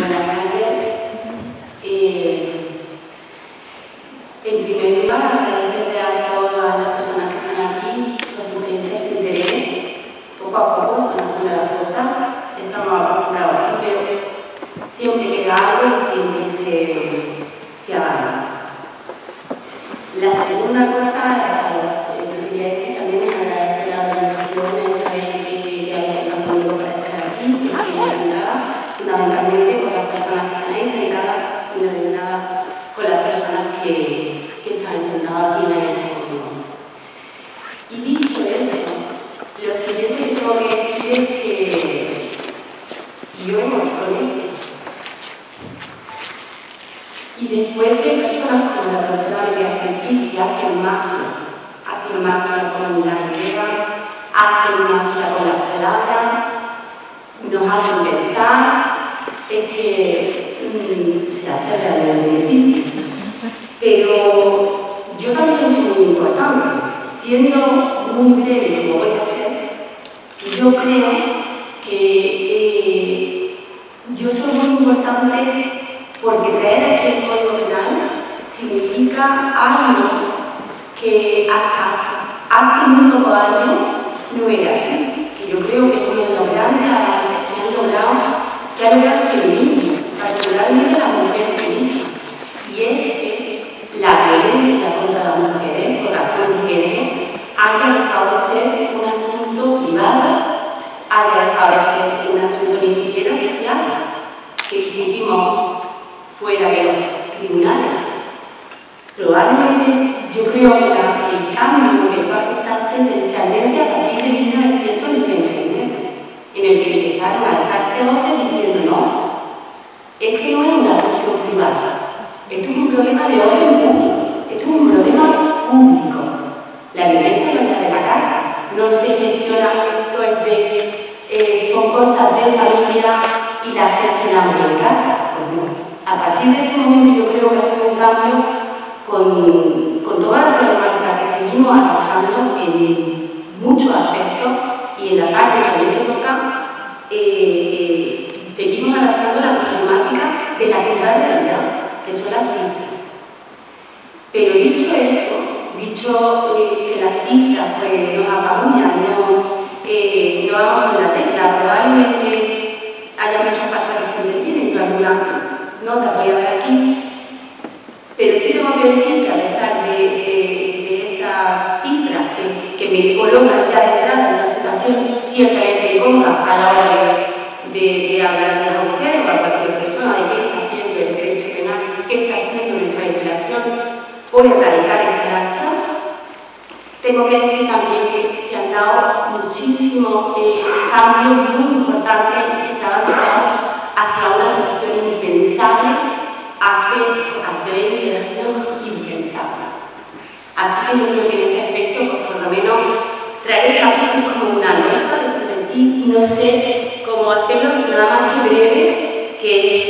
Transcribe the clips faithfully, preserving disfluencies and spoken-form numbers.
Buenas tardes. Eh, en primer lugar, agradecerle a todas las personas que están aquí por su presencia y su interés. Poco a poco se van haciendo las cosas. Estamos acostumbrados así, pero siempre queda algo y siempre se, se avanza. La segunda cosa, a los que quería decir también es agradecer la organización, saber que, que hay un apoyo para estar aquí, que estoy ayudada fundamentalmente con las personas que están ahí sentadas y no ayudada con las personas que, que están sentadas aquí en la mesa conmigo. Y dicho eso, lo siguiente que tengo que decir es que yo me conecto. Y después de personas como la profesora María Sánchez que hacen magia, hacen magia con la idea, hacen magia con las palabras, nos hacen pensar, es que mmm, se hace realmente difícil. Pero yo también soy muy importante, siendo muy breve como voy a ser, yo creo que eh, yo soy muy importante porque traer aquí el Código Penal significa algo que hasta hace muy pocos años no era así, que yo creo que es uno de los grandes avances que han logrado, que ha logrado el feminismo, particularmente las mujeres feministas, y es que la violencia contra las mujeres, por razones de género, haya dejado de ser un asunto privado, haya dejado de ser un asunto ni siquiera social, que discutimos fuera de los tribunales. Probablemente yo creo que, la, que el cambio empezó a gestarse esencialmente a partir de mil novecientos noventa y nueve, en el que empezaron a alzarse voces diciendo no, es que no es una cuestión privada, esto es un problema de orden público, esto es un problema público. La violencia no es de la casa, no se gestiona, esto es de, eh, son cosas de familia y las gestionamos en casa. Pues no. A partir de ese momento yo creo que ha sido un cambio con, con toda la problemática que seguimos trabajando en muchos aspectos y en la parte que a mí me toca, eh, eh, seguimos adaptando la problemática de la cruda realidad, que son las cifras. Pero dicho eso, dicho eh, que las cifras pues, nos apabullan, no, eh, no vamos con la tecla, probablemente haya muchos factores que me tienen, yo alguna no te voy a ver aquí, pero sí tengo que decir que a pesar de, de, de esas cifras que, que me colocan ya de entrada en una situación ciertamente incómoda a la hora de, de, de hablar de las mujeres o a cualquier persona de qué está haciendo el derecho penal, qué está haciendo nuestra legislación por erradicar este acto, tengo que decir también que se han dado muchísimos eh, cambios muy importantes y que se han avanzado hacia una situación impensable hace, hace veinte años impensable. Así que yo creo que en ese aspecto, pues, por lo menos, traer esta aquí es como una losa y no sé cómo hacerlo, nada más que breve, que es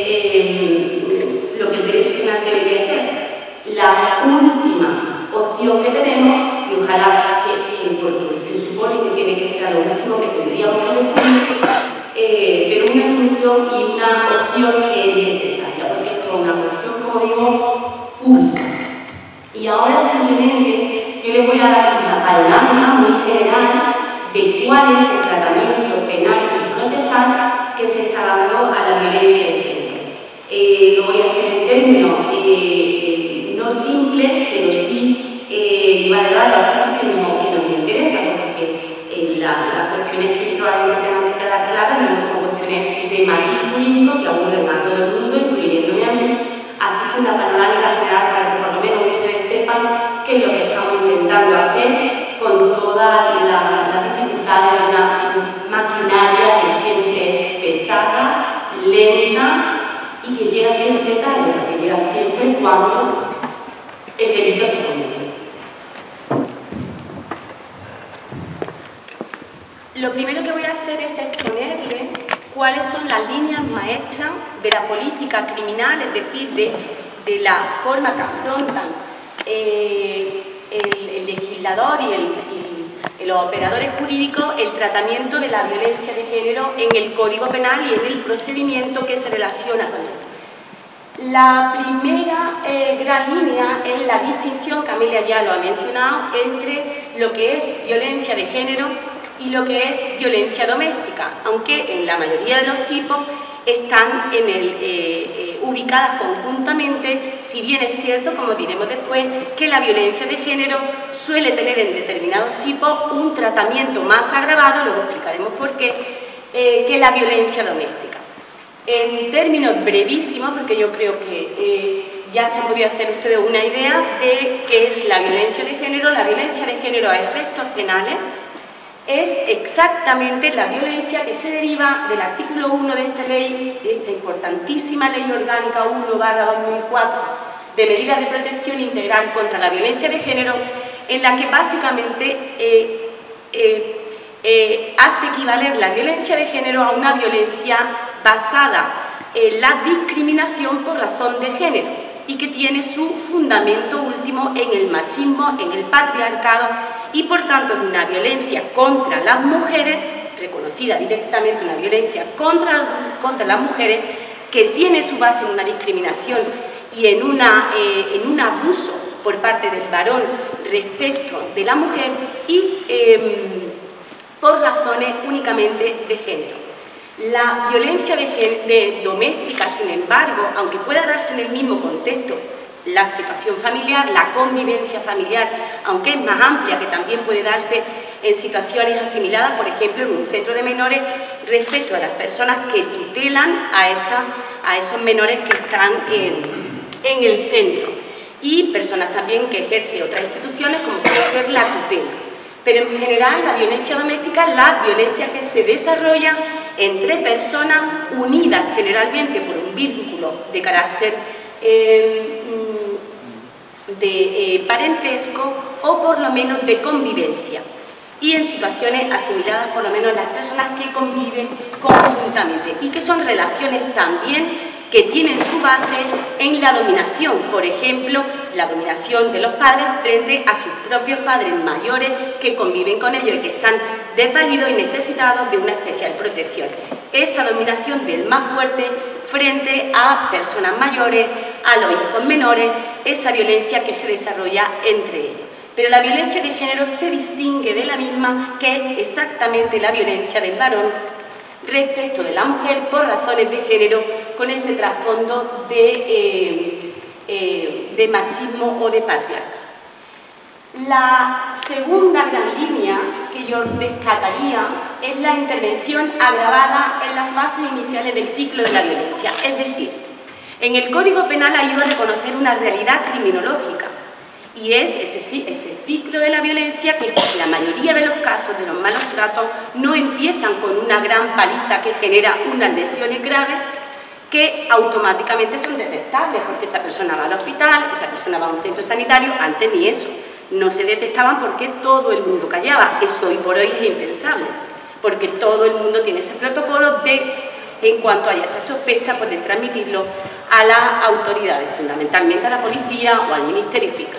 eh, lo que el derecho penal debería ser. La última opción que tenemos, y ojalá que, porque se supone que tiene que ser lo último que tendríamos que recurrir, Eh, pero una solución y una opción que es necesaria, porque esto es una cuestión, como digo, pública. Y ahora simplemente yo les voy a dar una panorámica muy general de cuál es el tratamiento penal y procesal que se está dando a la violencia de género. Eh, lo voy a hacer en términos eh, no simples, pero sí eh, llevar a los aspectos que, no, que nos interesan, porque eh, la, las cuestiones que probablemente tengan que quedar claras no son cuestiones de matiz jurídico que aburren a todo el mundo, incluyéndome a mí. Así que una panorámica general para que por lo menos ustedes sepan qué es lo que estamos intentando hacer con todas la, las dificultades de una maquinaria que siempre es pesada, lenta y que llega siempre tarde, porque llega siempre cuando el delito se comete. Lo primero que voy a hacer es exponerle cuáles son las líneas maestras de la política criminal, es decir, de, de la forma que afrontan eh, el, el legislador y el, el, en los operadores jurídicos el tratamiento de la violencia de género en el Código Penal y en el procedimiento que se relaciona con él. La primera eh, gran línea es la distinción, que Amelia ya lo ha mencionado, entre lo que es violencia de género y lo que es violencia doméstica, aunque en la mayoría de los tipos están en el, eh, eh, ubicadas conjuntamente, si bien es cierto, como diremos después, que la violencia de género suele tener en determinados tipos un tratamiento más agravado, luego explicaremos por qué, eh, que la violencia doméstica. En términos brevísimos, porque yo creo que eh, ya se podía hacer ustedes una idea de qué es la violencia de género. La violencia de género a efectos penales es exactamente la violencia que se deriva del artículo uno de esta ley, de esta importantísima Ley Orgánica uno barra dos mil cuatro, de medidas de protección integral contra la violencia de género, en la que básicamente eh, eh, eh, hace equivaler la violencia de género a una violencia basada en la discriminación por razón de género y que tiene su fundamento último en el machismo, en el patriarcado, y por tanto es una violencia contra las mujeres, reconocida directamente una violencia contra, contra las mujeres, que tiene su base en una discriminación y en, una, eh, en un abuso por parte del varón respecto de la mujer y eh, por razones únicamente de género. La violencia de, de doméstica, sin embargo, aunque pueda darse en el mismo contexto, la situación familiar, la convivencia familiar, aunque es más amplia, que también puede darse en situaciones asimiladas, por ejemplo, en un centro de menores, respecto a las personas que tutelan a, esa, a esos menores que están en, en el centro, y personas también que ejercen otras instituciones, como puede ser la tutela. Pero en general la violencia doméstica es la violencia que se desarrolla entre personas unidas generalmente por un vínculo de carácter eh, de eh, parentesco o por lo menos de convivencia, y en situaciones asimiladas por lo menos las personas que conviven conjuntamente y que son relaciones también que tienen su base en la dominación, por ejemplo, la dominación de los padres frente a sus propios padres mayores que conviven con ellos y que están desvalidos y necesitados de una especial protección. Esa dominación del más fuerte frente a personas mayores, a los hijos menores, esa violencia que se desarrolla entre ellos. Pero la violencia de género se distingue de la misma, que es exactamente la violencia del varón respecto de la mujer por razones de género, con ese trasfondo de, eh, eh, de machismo o de patriarcado. La segunda gran línea que yo destacaría es la intervención agravada en las fases iniciales del ciclo de la violencia. Es decir, en el Código Penal ha ido a reconocer una realidad criminológica, y es ese, ese ciclo de la violencia que en la mayoría de los casos de los malos tratos no empiezan con una gran paliza que genera unas lesiones graves que automáticamente son detectables, porque esa persona va al hospital, esa persona va a un centro sanitario. Antes ni eso, no se detectaban porque todo el mundo callaba. Eso hoy por hoy es impensable, porque todo el mundo tiene ese protocolo de, en cuanto haya esa sospecha, poder transmitirlo a las autoridades, fundamentalmente a la policía o al Ministerio Fiscal.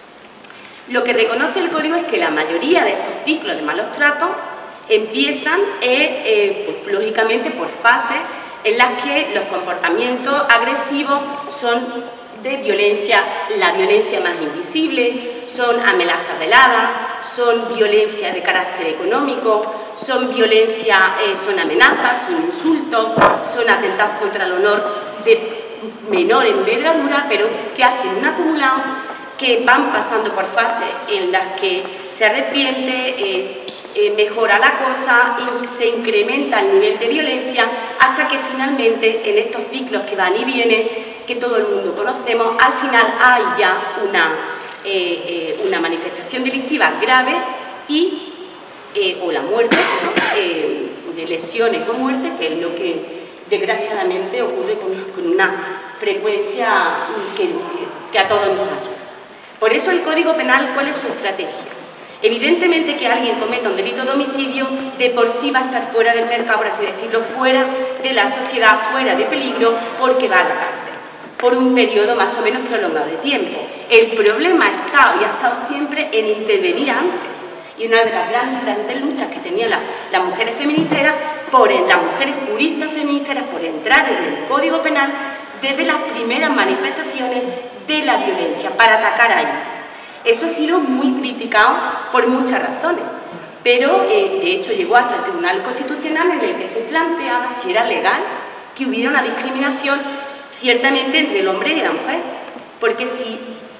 Lo que reconoce el Código es que la mayoría de estos ciclos de malos tratos empiezan, eh, eh, pues, lógicamente, por fases en las que los comportamientos agresivos son de violencia, la violencia más invisible, son amenazas veladas, son violencia de carácter económico, son violencia, eh, son amenazas, son insultos, son atentados contra el honor de menor envergadura, pero que hacen un acumulado, que van pasando por fases en las que se arrepiente, eh, eh, mejora la cosa y se incrementa el nivel de violencia, hasta que finalmente en estos ciclos que van y vienen, que todo el mundo conocemos, al final hay ya una, eh, eh, una manifestación delictiva grave y, eh, o la muerte, ¿no? eh, de lesiones o muerte, que es lo que desgraciadamente ocurre con, con una frecuencia que, que a todos nos asusta. Por eso el Código Penal, ¿cuál es su estrategia? Evidentemente que alguien cometa un delito de homicidio, de por sí va a estar fuera del mercado, por así decirlo, fuera de la sociedad, fuera de peligro, porque va a la cárcel, por un periodo más o menos prolongado de tiempo. El problema ha estado y ha estado siempre en intervenir antes, Y una de las grandes, grandes luchas que tenían la, las mujeres feministas era, por, las mujeres juristas feministas, era por entrar en el Código Penal desde las primeras manifestaciones de la violencia, para atacar ahí. Eso ha sido muy criticado por muchas razones, pero eh, de hecho llegó hasta el Tribunal Constitucional, en el que se planteaba si era legal que hubiera una discriminación ciertamente entre el hombre y la mujer, porque si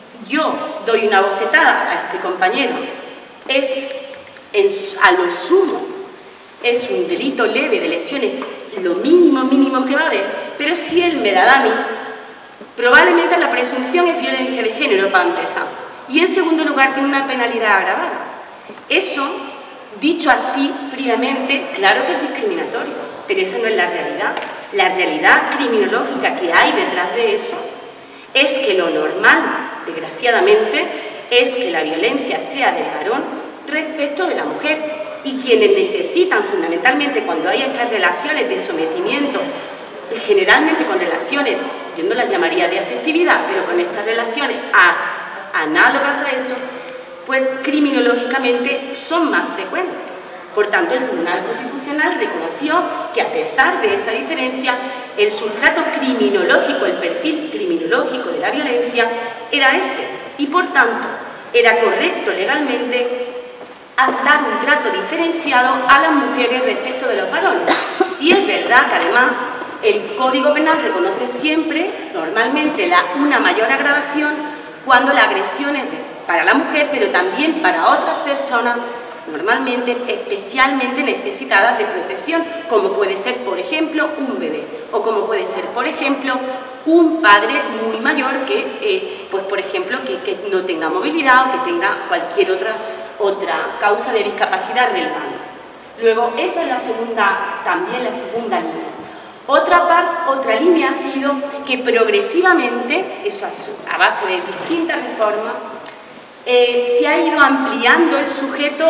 yo doy una bofetada a este compañero, es en, a lo sumo, es un delito leve de lesiones, lo mínimo, mínimo que va a haber, pero si él me la da a mí, probablemente la presunción es violencia de género para empezar, y en segundo lugar tiene una penalidad agravada. Eso, dicho así fríamente, claro que es discriminatorio, pero esa no es la realidad. La realidad criminológica que hay detrás de eso es que lo normal, desgraciadamente, es que la violencia sea del varón respecto de la mujer, y quienes necesitan fundamentalmente, cuando hay estas relaciones de sometimiento, generalmente con relaciones, yo no las llamaría de afectividad, pero con estas relaciones as, análogas a eso, pues criminológicamente son más frecuentes. Por tanto, el Tribunal Constitucional reconoció que, a pesar de esa diferencia, el sustrato criminológico, el perfil criminológico de la violencia era ese, y por tanto era correcto legalmente dar un trato diferenciado a las mujeres respecto de los varones. Si es verdad que además el Código Penal reconoce siempre, normalmente, la, una mayor agravación cuando la agresión es para la mujer, pero también para otras personas, normalmente especialmente necesitadas de protección, como puede ser, por ejemplo, un bebé, o como puede ser, por ejemplo, un padre muy mayor que, eh, pues por ejemplo, que, que no tenga movilidad o que tenga cualquier otra, otra causa de discapacidad relevante. Luego, esa es la segunda, también la segunda línea. Otra, parte, otra línea ha sido que progresivamente, eso a base de distintas reformas, eh, se ha ido ampliando el sujeto,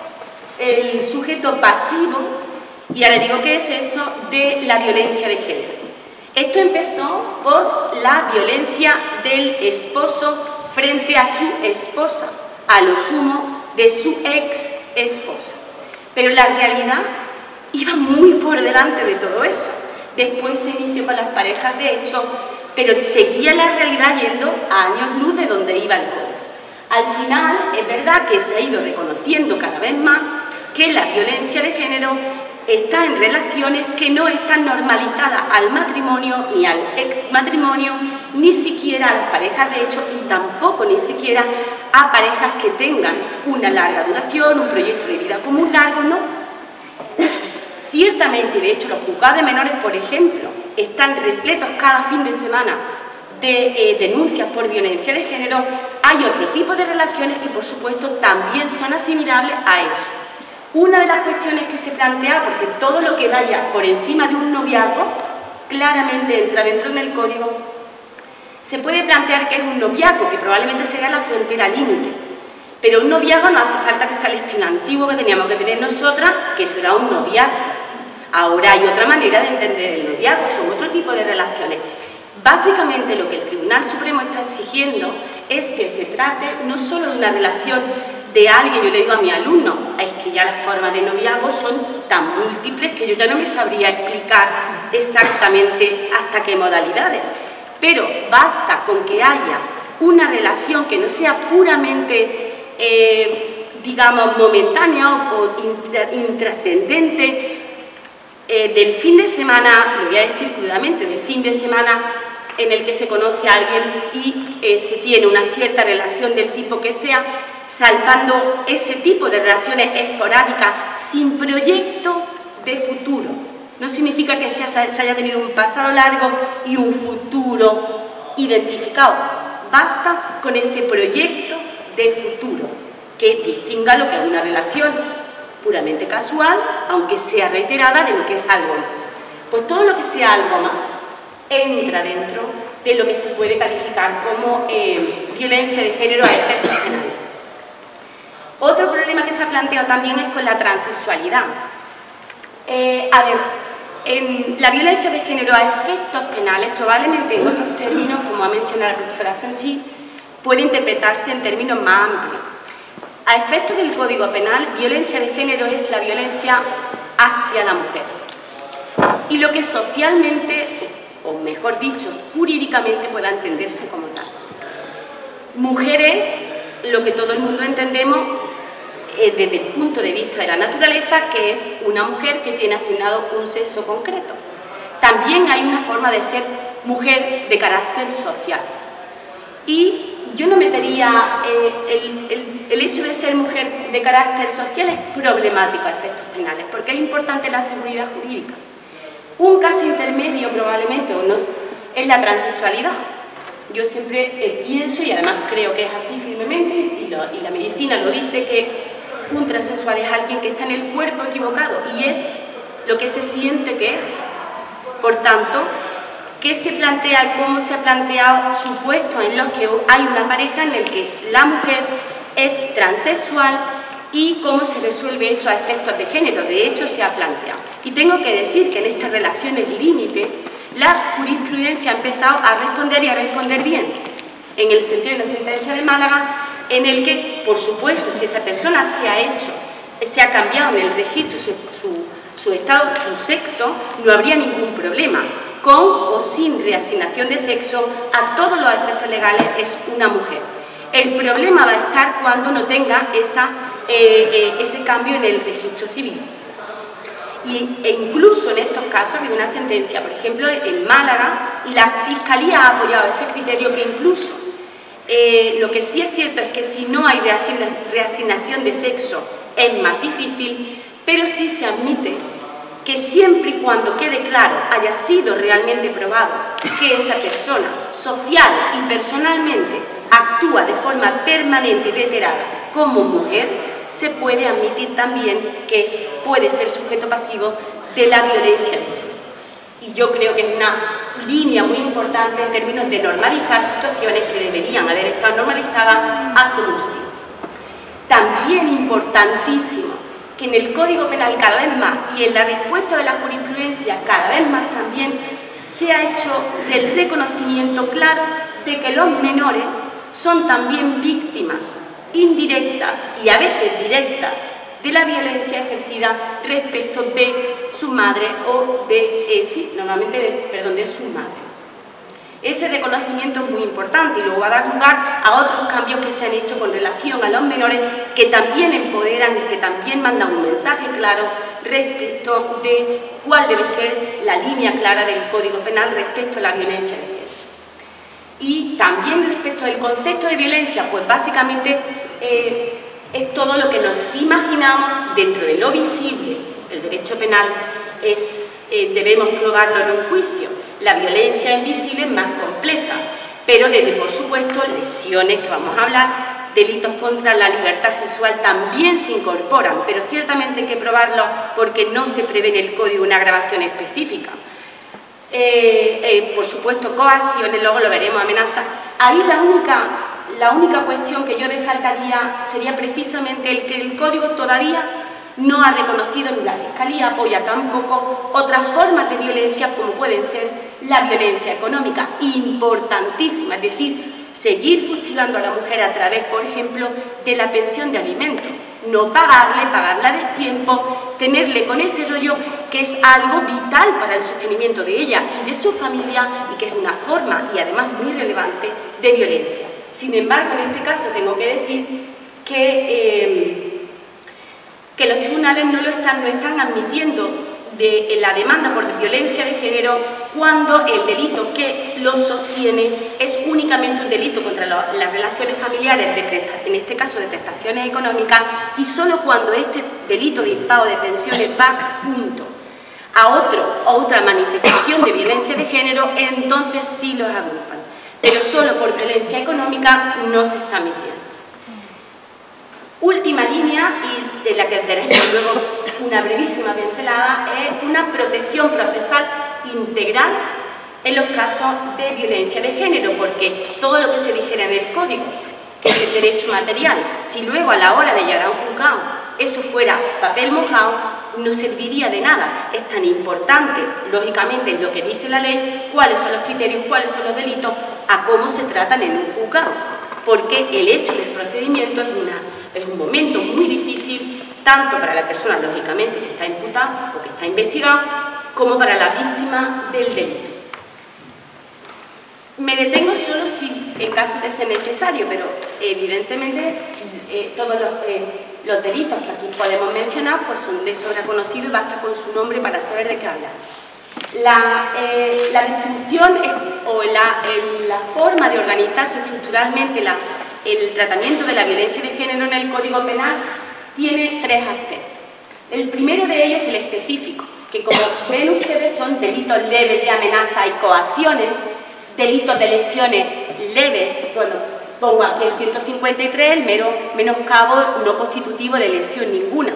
el sujeto pasivo, y ahora digo qué es eso, de la violencia de género. Esto empezó por la violencia del esposo frente a su esposa, a lo sumo de su ex esposa. Pero la realidad iba muy por delante de todo eso. Después se inició con las parejas de hecho, pero seguía la realidad yendo a años luz de donde iba el código. Al final, es verdad que se ha ido reconociendo cada vez más que la violencia de género está en relaciones que no están normalizadas al matrimonio ni al exmatrimonio, ni siquiera a las parejas de hecho, y tampoco ni siquiera a parejas que tengan una larga duración, un proyecto de vida común largo, no. Ciertamente, de hecho, los juzgados de menores, por ejemplo, están repletos cada fin de semana de eh, denuncias por violencia de género. Hay otro tipo de relaciones que, por supuesto, también son asimilables a eso. Una de las cuestiones que se plantea, porque todo lo que vaya por encima de un noviazgo, claramente entra dentro del código, se puede plantear que es un noviazgo, que probablemente será la frontera límite. Pero un noviazgo no hace falta que sea el estilo antiguo que teníamos que tener nosotras, que eso era un noviazgo. Ahora hay otra manera de entender el noviazgo, son otro tipo de relaciones. Básicamente lo que el Tribunal Supremo está exigiendo es que se trate no solo de una relación de alguien, yo le digo a mi alumno, es que ya las formas de noviazgo son tan múltiples que yo ya no me sabría explicar exactamente hasta qué modalidades. Pero basta con que haya una relación que no sea puramente, eh, digamos, momentánea o intrascendente, eh, del fin de semana, lo voy a decir crudamente, del fin de semana en el que se conoce a alguien y eh, se tiene una cierta relación del tipo que sea, salvando ese tipo de relaciones esporádicas sin proyecto de futuro. No significa que se haya tenido un pasado largo y un futuro identificado. Basta con ese proyecto de futuro que distinga lo que es una relación puramente casual, aunque sea reiterada, de lo que es algo más. Pues todo lo que sea algo más entra dentro de lo que se puede calificar como eh, violencia de género a efectos penales. Otro problema que se ha planteado también es con la transexualidad. Eh, a ver, en la violencia de género a efectos penales, probablemente en otros términos, como ha mencionado la profesora Sanchis, puede interpretarse en términos más amplios. A efectos del Código Penal, violencia de género es la violencia hacia la mujer. Y lo que socialmente, o mejor dicho, jurídicamente pueda entenderse como tal. Mujer es lo que todo el mundo entendemos eh, desde el punto de vista de la naturaleza, que es una mujer que tiene asignado un sexo concreto. También hay una forma de ser mujer de carácter social. Y yo no metería eh, el, el, el hecho de ser mujer de carácter social es problemático a efectos penales, porque es importante la seguridad jurídica. Un caso intermedio probablemente o no es la transexualidad. Yo siempre eh, pienso, y además creo que es así firmemente, y, lo, y la medicina lo dice, que un transexual es alguien que está en el cuerpo equivocado y es lo que se siente que es. Por tanto, ¿qué se plantea y cómo se ha planteado supuestos en los que hay una pareja en el que la mujer es transexual y cómo se resuelve eso a efectos de género? De hecho, se ha planteado. Y tengo que decir que en estas relaciones límite, la jurisprudencia ha empezado a responder y a responder bien, en el sentido de la sentencia de Málaga, en el que, por supuesto, si esa persona se ha hecho, se ha cambiado en el registro su, su, su estado, su sexo, no habría ningún problema. Con o sin reasignación de sexo, a todos los efectos legales es una mujer. El problema va a estar cuando no tenga esa, eh, eh, ese cambio en el registro civil. Y, e incluso en estos casos ha habido una sentencia, por ejemplo, en Málaga, y la Fiscalía ha apoyado ese criterio, que incluso eh, lo que sí es cierto es que si no hay reasignación de sexo es más difícil, pero sí se admite que siempre y cuando quede claro, haya sido realmente probado que esa persona social y personalmente actúa de forma permanente y reiterada como mujer, se puede admitir también que es, puede ser sujeto pasivo de la violencia. Y yo creo que es una línea muy importante en términos de normalizar situaciones que deberían haber estado normalizadas hace mucho tiempo. También importantísimo que en el Código Penal cada vez más y en la respuesta de la jurisprudencia cada vez más también se ha hecho el reconocimiento claro de que los menores son también víctimas indirectas y a veces directas de la violencia ejercida respecto de su madre o de, eh, sí, normalmente, de, perdón, de su madre. Ese reconocimiento es muy importante y luego va a dar lugar a otros cambios que se han hecho con relación a los menores, que también empoderan y que también mandan un mensaje claro respecto de cuál debe ser la línea clara del Código Penal respecto a la violencia de género. Y también respecto al concepto de violencia, pues básicamente eh, es todo lo que nos imaginamos dentro de lo visible. El derecho penal es, eh, debemos probarlo en un juicio. La violencia invisible es más compleja, pero desde, por supuesto, lesiones que vamos a hablar, delitos contra la libertad sexual también se incorporan, pero ciertamente hay que probarlo porque no se prevé en el código una agravación específica. Eh, eh, por supuesto, coacciones, luego lo veremos, amenazas. Ahí la única, la única cuestión que yo resaltaría sería precisamente el que el código todavía no ha reconocido, ni la Fiscalía apoya tampoco, otras formas de violencia como pueden ser la violencia económica, importantísima, es decir, seguir fustigando a la mujer a través, por ejemplo, de la pensión de alimentos, no pagarle, pagarla a destiempo, tenerle con ese rollo que es algo vital para el sostenimiento de ella y de su familia y que es una forma y además muy relevante de violencia. Sin embargo, en este caso tengo que decir que eh, que los tribunales no lo están, no están admitiendo de la demanda por violencia de género cuando el delito que lo sostiene es únicamente un delito contra lo, las relaciones familiares, de presta, en este caso de prestaciones económicas, y solo cuando este delito de impago de pensiones va junto a otro, otra manifestación de violencia de género, entonces sí los agrupan. Pero solo por violencia económica no se está admitiendo. Última línea, y de la que daremos luego una brevísima pincelada, es una protección procesal integral en los casos de violencia de género, porque todo lo que se dijera en el código, que es el derecho material, si luego a la hora de llegar a un juzgado eso fuera papel mojado, no serviría de nada. Es tan importante, lógicamente, lo que dice la ley, cuáles son los criterios, cuáles son los delitos, a cómo se tratan en un juzgado, porque el hecho del procedimiento es una es un momento muy difícil, tanto para la persona, lógicamente, que está imputada o que está investigada, como para la víctima del delito. Me detengo solo si, en caso de ser necesario, pero evidentemente eh, todos los, eh, los delitos que aquí podemos mencionar pues son de sobra conocidos y basta con su nombre para saber de qué hablar. La, eh, la distribución es, o la, el, la forma de organizarse estructuralmente la, el tratamiento de la violencia de género en el Código Penal tiene tres aspectos. El primero de ellos es el específico, que como ven ustedes son delitos leves de amenaza y coacciones, delitos de lesiones leves, bueno, pongo aquí el ciento cincuenta y tres, el mero menoscabo no constitutivo de lesión ninguna.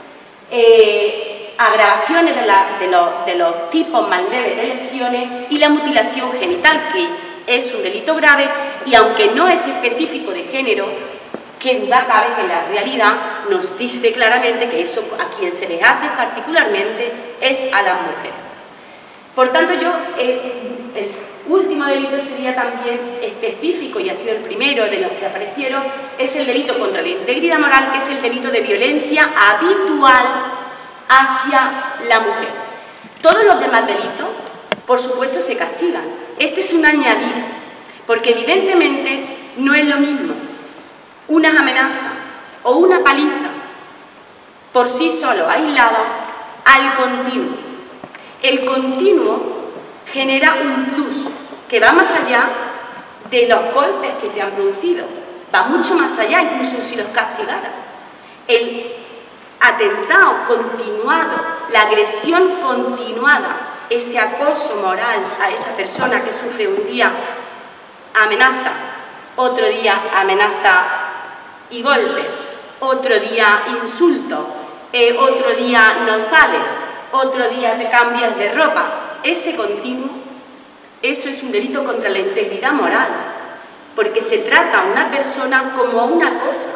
Eh, agravaciones de, la, de, los, de los tipos más leves de lesiones y la mutilación genital, que es un delito grave y aunque no es específico de género, que duda cabe que en la realidad nos dice claramente que eso a quien se les hace particularmente es a las mujeres. Por tanto, yo, eh, el último delito sería también específico y ha sido el primero de los que aparecieron, es el delito contra la integridad moral, que es el delito de violencia habitual hacia la mujer. Todos los demás delitos, por supuesto, se castigan. Este es un añadido, porque evidentemente no es lo mismo una amenaza o una paliza por sí solo, aislado, al continuo. El continuo genera un plus que va más allá de los golpes que te han producido, va mucho más allá, incluso si los castigara. El atentado continuado, la agresión continuada, ese acoso moral a esa persona que sufre un día amenaza, otro día amenaza y golpes, otro día insulto, eh, otro día no sales, otro día te cambias de ropa. Ese continuo, eso es un delito contra la integridad moral, porque se trata a una persona como a una cosa.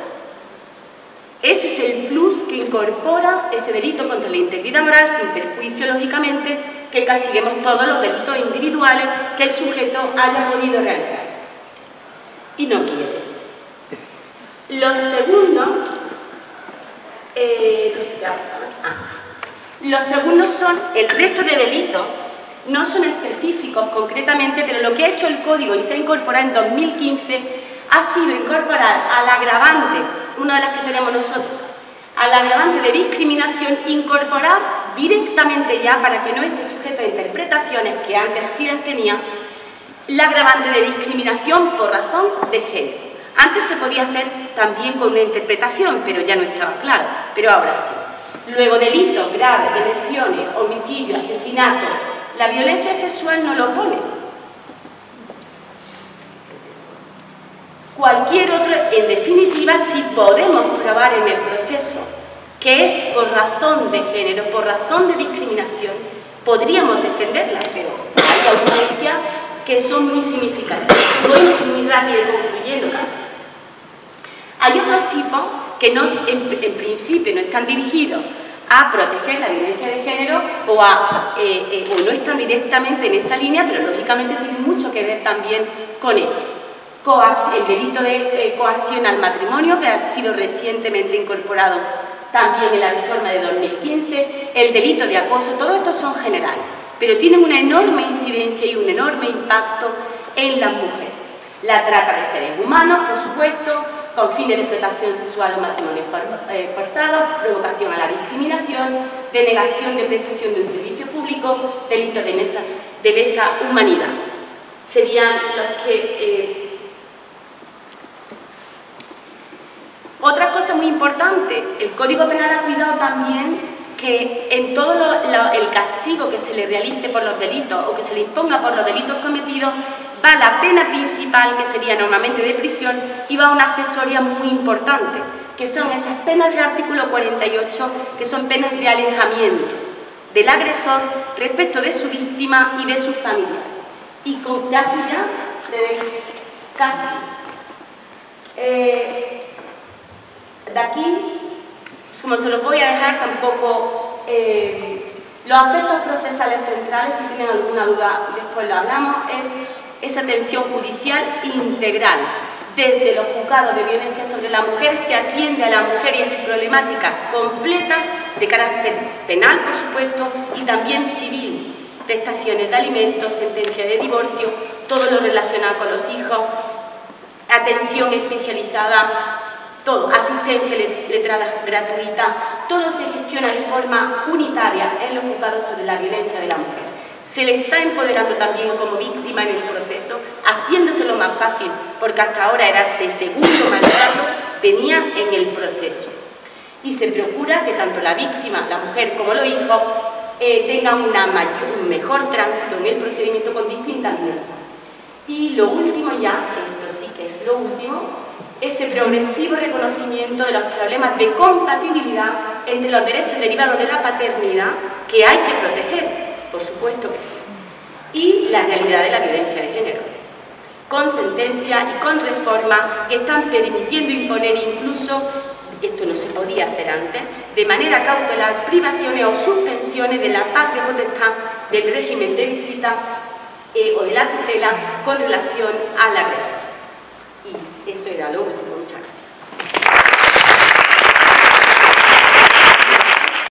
Ese es el plus que incorpora ese delito contra la integridad moral, sin perjuicio, lógicamente, que castiguemos todos los delitos individuales que el sujeto haya podido realizar. Y no quiere. Lo segundo, eh, no sé qué ha pasado. Ah. Los segundos son, el resto de delitos, no son específicos concretamente, pero lo que ha hecho el Código y se ha incorporado en dos mil quince ha sido incorporar al agravante, una de las que tenemos nosotros, al agravante de discriminación, incorporar directamente ya, para que no esté sujeto a interpretaciones que antes sí las tenía, el agravante de discriminación por razón de género. Antes se podía hacer también con una interpretación, pero ya no estaba claro, pero ahora sí. Luego, delitos graves de lesiones, homicidio, asesinato, la violencia sexual no lo pone. Cualquier otro, en definitiva, si podemos probar en el proceso que es por razón de género, por razón de discriminación, podríamos defenderla, pero hay ausencias que son muy significativas. Voy muy rápido concluyendo casi. Hay otros tipos que no, en, en principio no están dirigidos a proteger la violencia de género o, a, eh, eh, o no están directamente en esa línea, pero lógicamente tienen mucho que ver también con eso. Coac el delito de eh, coacción al matrimonio, que ha sido recientemente incorporado también en la reforma de dos mil quince, el delito de acoso, todos estos son generales, pero tienen una enorme incidencia y un enorme impacto en las mujeres. La trata de seres humanos, por supuesto, con fines de explotación sexual o matrimonio for, eh, forzado, provocación a la discriminación, denegación de prestación de un servicio público, delitos de lesa, de lesa humanidad. Serían los que... Eh, Otra cosa muy importante, el Código Penal ha cuidado también que en todo lo, lo, el castigo que se le realice por los delitos o que se le imponga por los delitos cometidos, va la pena principal, que sería normalmente de prisión, y va una accesoria muy importante, que son esas penas del artículo cuarenta y ocho, que son penas de alejamiento del agresor respecto de su víctima y de su familia. Y con casi ya, casi. Eh, De aquí, como se los voy a dejar, tampoco eh, los aspectos procesales centrales, si tienen alguna duda después lo hablamos, es esa atención judicial integral. Desde los juzgados de violencia sobre la mujer se atiende a la mujer y a su problemática completa, de carácter penal, por supuesto, y también civil. Prestaciones de alimentos, sentencia de divorcio, todo lo relacionado con los hijos, atención especializada, todo, asistencia letrada gratuita, todo se gestiona de forma unitaria en los juzgados sobre la violencia de la mujer. Se le está empoderando también como víctima en el proceso, haciéndoselo más fácil, porque hasta ahora era ese segundo maltrato, venía en el proceso. Y se procura que tanto la víctima, la mujer, como los hijos eh, tengan una mayor, un mejor tránsito en el procedimiento con distintas medidas. Y lo último ya, esto sí que es lo último, ese progresivo reconocimiento de los problemas de compatibilidad entre los derechos derivados de la paternidad que hay que proteger. Por supuesto que sí. Y la realidad de la violencia de género, con sentencias y con reformas que están permitiendo imponer incluso, esto no se podía hacer antes, de manera cautelar, privaciones o suspensiones de la patria potestad del régimen de visita eh, o de la tutela con relación al agresor. Y eso era lo último. Muchas gracias.